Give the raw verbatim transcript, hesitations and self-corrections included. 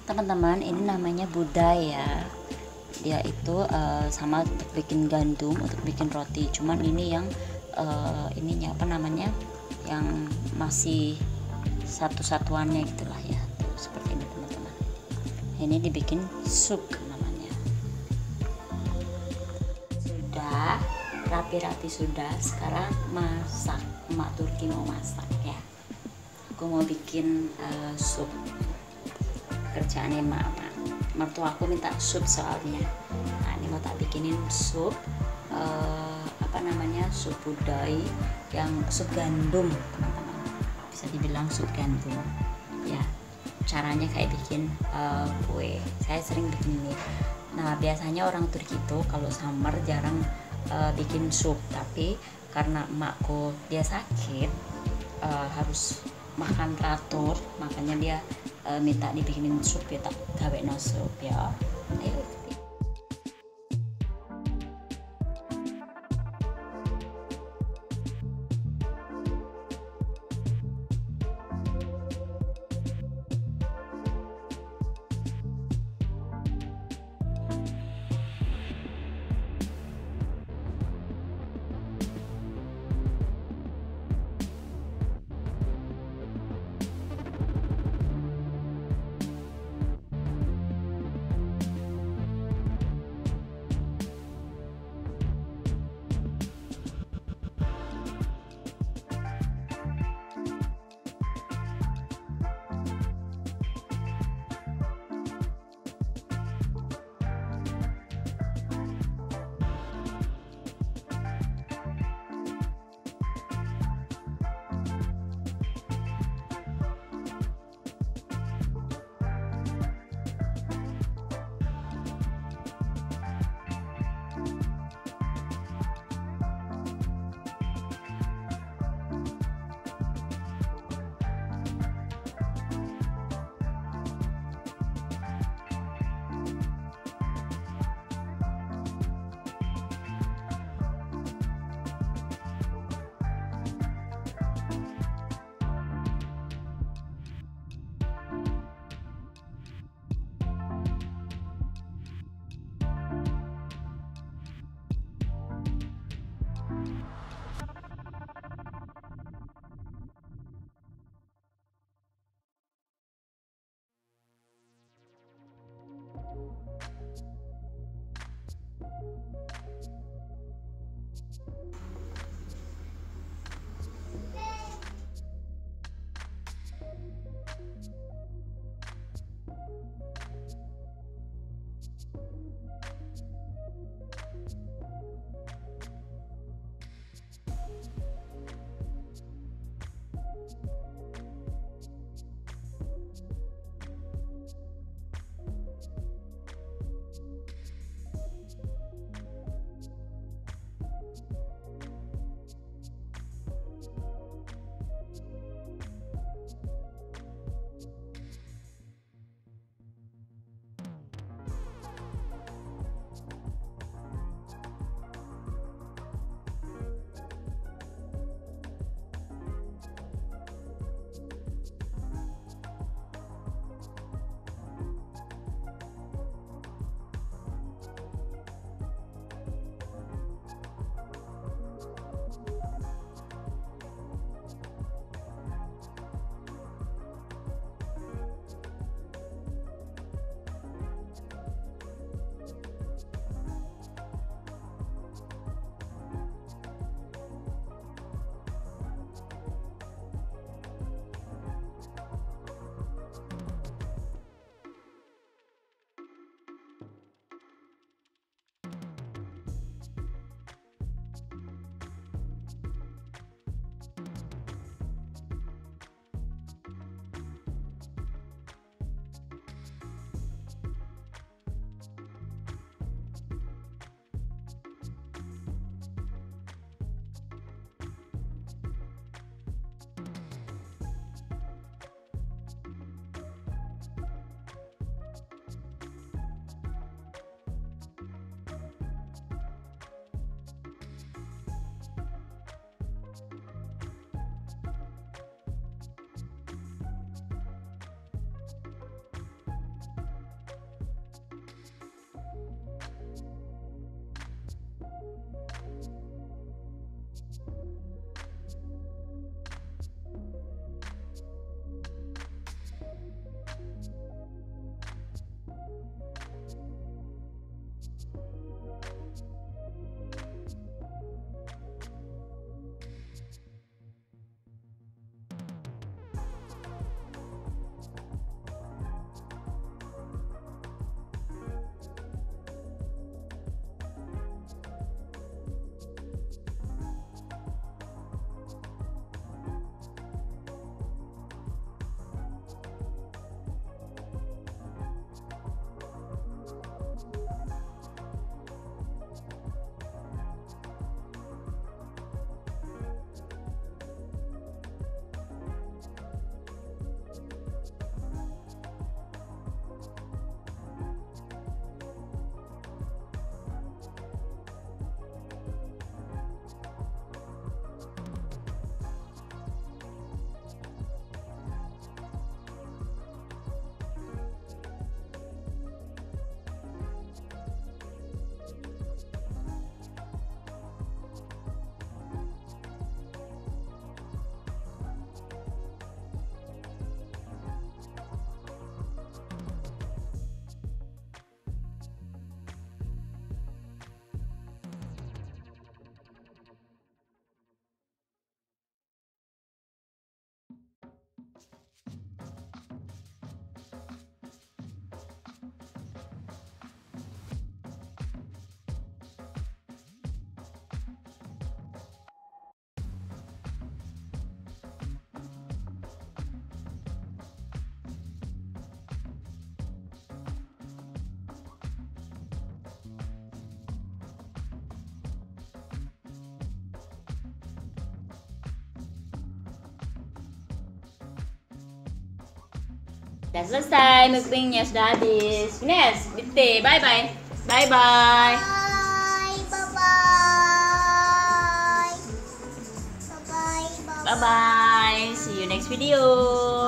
Teman-teman, ini namanya budai ya. Dia itu uh, sama untuk bikin gandum, untuk bikin roti. Cuman ini yang uh, ininya apa namanya? Yang masih satu-satuannya gitulah ya. Tuh, seperti ini teman-teman. Ini dibikin sup namanya. Sudah rapi-rapi sudah. Sekarang masak. Emak Turki mau masak ya. Aku mau bikin uh, sup. Kerjaannya emak mertua aku minta sup soalnya. Nah ini mau tak bikinin sup uh, apa namanya sup budai yang sup gandum teman-teman, bisa dibilang sup gandum ya. Caranya kayak bikin uh, kue, saya sering bikin ini. Nah biasanya orang Turki itu kalau summer jarang uh, bikin sup, tapi karena emakku dia sakit uh, harus makan teratur, makanya dia e, minta dibikinin sup ya, tak gawe no sup ya. Ayo ikuti. Sudah selesai mukbangnya, sudah habis. Ines, Bitte, bye bye. Bye bye. Bye, bye bye. Bye bye. Bye bye. See you next video.